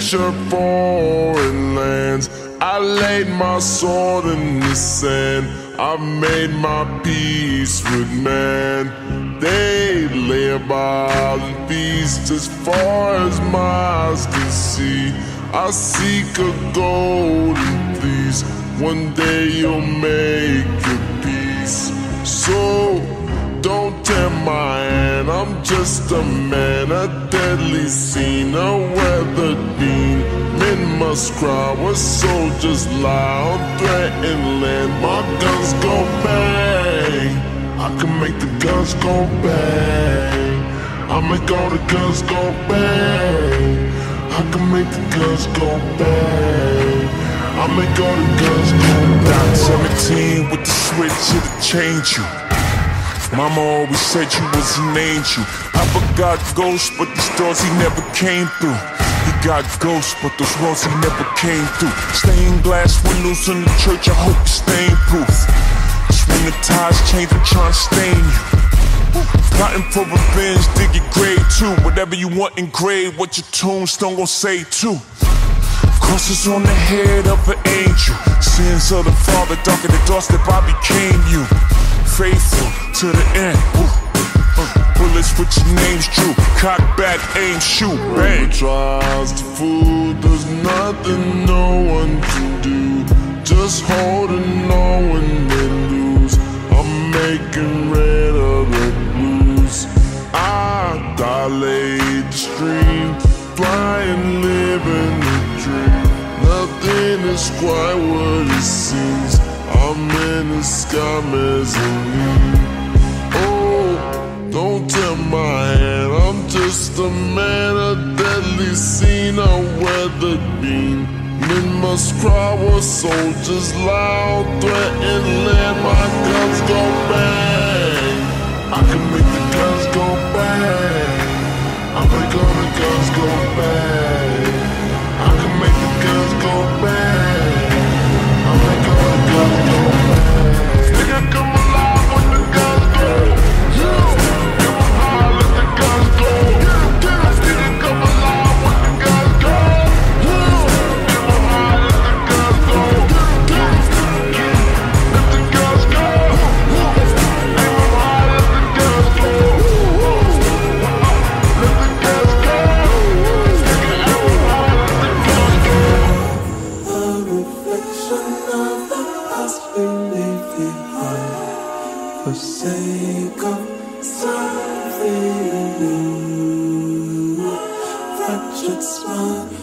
treasure foreign lands. I laid my sword in the sand. I made my peace with man. They lay about and feast as far as my eyes can see. I seek a golden fleece. One day you'll make your peace. So don't tear my hand, I'm just a man, a deadly scene, a weathered beam. Men must cry where soldiers lie on threatened land. My guns go bang, I can make the guns go bang. I make all the guns go bang. I can make the guns go bang. I make all the guns go bang. 17 with the switch, it'll change you. Mama always said you was an angel. I forgot ghosts, but these doors he never came through. He got ghosts, but those walls he never came through. Stained glass windows in the church, I hope you're stain proof. Just when the tides change, I'm trying to stain you. Plotting for revenge, dig your grave too. Whatever you want engraved, what your tombstone gon' say too. Crosses on the head of an angel. Sins of the father, darker the doorstep I became you. Faithful to the end. Bullets with your names true. Cock back, aim, shoot, bang. Whoever tries to fool, there's nothing no one can do. Just holding on when they lose. I'm making red of the blues. I dilate the stream, flying, living the dream. Nothing is quite what it seems. I'm in the sky mezzanine. Oh, don't tear my hand, I'm just a man, a deadly scene, a weathered beam. Men must cry where soldiers lie on threatened land. My guns go bang, I can make the guns go bang. I make all the guns go bang. I can make the guns go bang. I make all the guns go bang. Nigga, come alive when the guns go. Give 'em high, let the guns go. Nigga, come alive when the guns go. Give 'em high, let the guns go. Let the guns go. Give 'em high, let the guns go. Let the guns go. Nigga, let the guns go. A reflection of the past we leave behind, for sake of something new. Fractured smile.